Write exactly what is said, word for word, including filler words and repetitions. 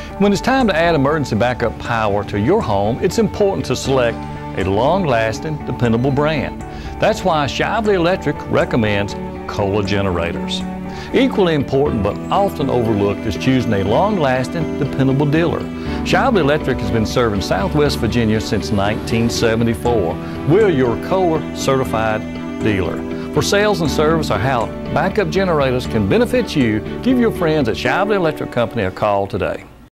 When it's time to add emergency backup power to your home, it's important to select a long-lasting, dependable brand. That's why Shively Electric recommends Kohler generators. Equally important but often overlooked is choosing a long-lasting, dependable dealer. Shively Electric has been serving Southwest Virginia since nineteen seventy-four. We're your Kohler certified dealer. For sales and service or how backup generators can benefit you, give your friends at Shively Electric Company a call today.